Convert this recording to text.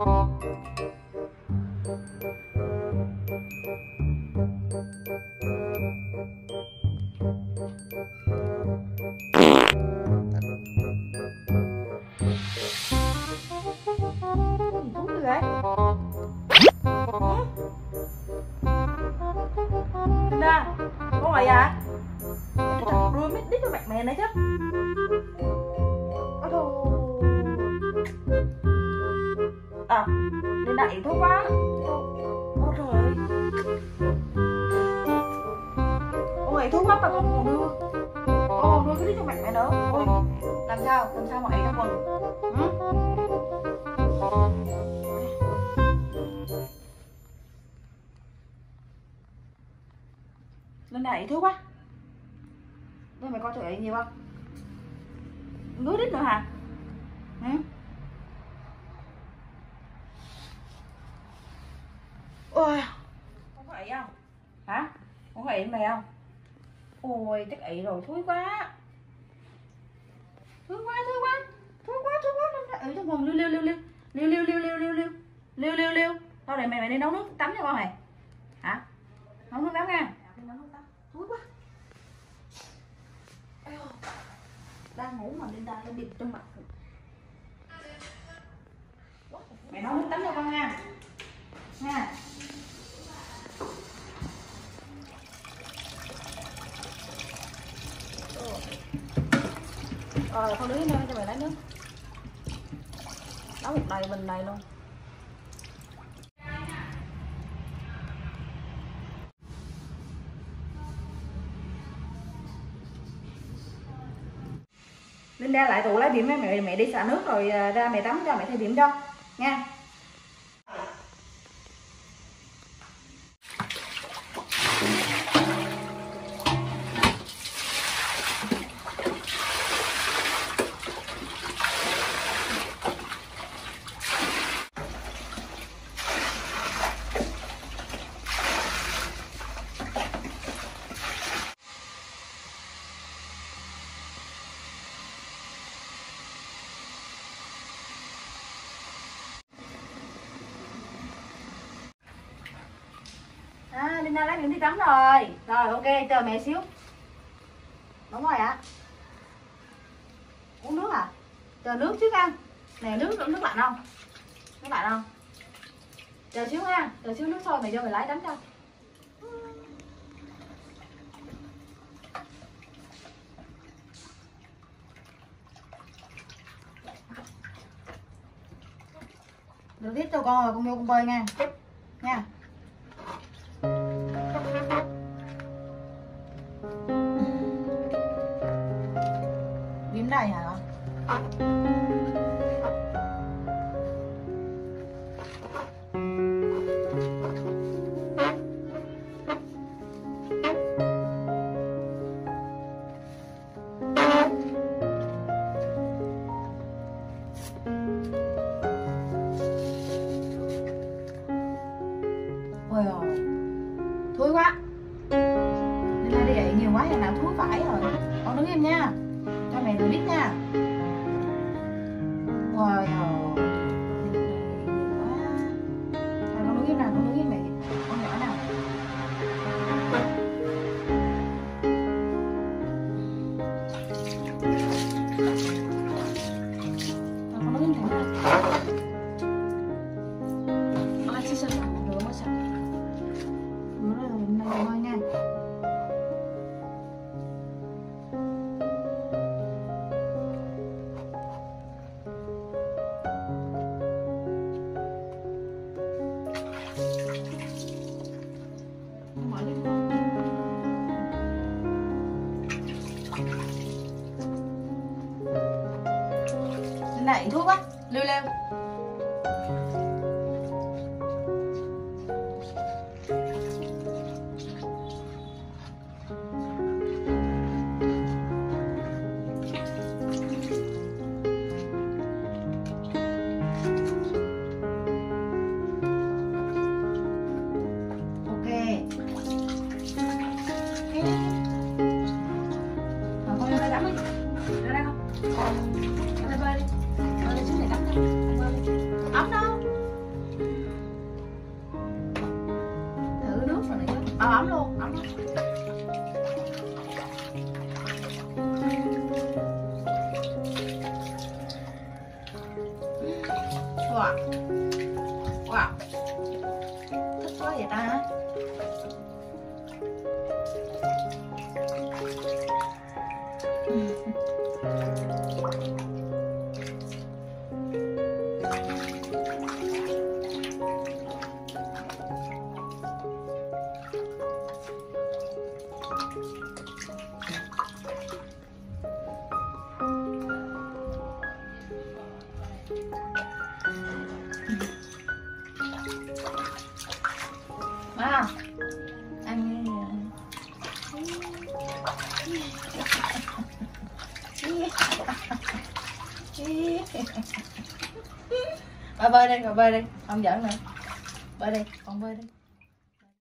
Thú gì vậy? Linda, con gì vậy? Cái thằng rươi mít đít cho mặt mẹ này chứ. Ôi thôi. À, Linda yếu thuốc quá. Ôi trời ơi. Con yếu thuốc quá mà con còn đưa. Con còn đưa cái đít cho mặt mẹ nữa. Ôi, làm sao mà ị trong quần? Lên này thứ quá. Đây mày coi trời nhiều không? Ngứa đít nữa hả? Ôi, không có ị không? Hả? Không có ị mày không? Ôi, chắc ị rồi, thúi quá. Thúi quá. Lên ị trong quần liêu. Thôi để mày đi nấu nước tắm cho con mày. Hả? Nấu nước tắm nha. Thúi quá. Đang ngủ mà Linda nó bịt trong mặt. Mẹ nấu nước tắm cho con nha. Nha. Rồi con đứng đây cho mẹ lấy nước. Nấu một đầy bình này luôn. Linda lại tủ lấy bỉm với mẹ đi xả nước rồi ra mẹ tắm cho mẹ thay bỉm cho nha. Linda lấy bỉm đi tắm rồi. Rồi ok, chờ mẹ xíu. Đúng rồi ạ. Uống nước à? Chờ nước chứ nha. Nè nước lạnh không? Nước lạnh không? Chờ xíu nha. Chờ xíu nước sôi mẹ cho mẹ lấy tắm cho. Được tiếp cho con rồi con vô con bơi nha. Nha. Bỉm đầy hả con? Ôi ồ, thúi quá. Nên là đi dậy nhiều quá thì nào thúi phải rồi. Con đứng im nha. Cho mẹ được biết nha. Ôi ồ. Quá. Rồi con đứng im nào, con đứng im mẹ. Con nhỏ nào. Rồi con đứng im thẳng ra. Con ăn xíu rồi, được không sao? Nó là này thôi nha. Này thuốc á, lêu lêu. Ok. Rồi con ra đây tắm đi. Ra đây không? Ra đây bơi đi. Bơi đi xuống này tắm đi. Bơi đi. Wow. Wow. Thích quá vậy ta. Wow. Ăn bà bơi đây, bà bơi đây, không giỡn nữa. Bơi đây, con bơi đây.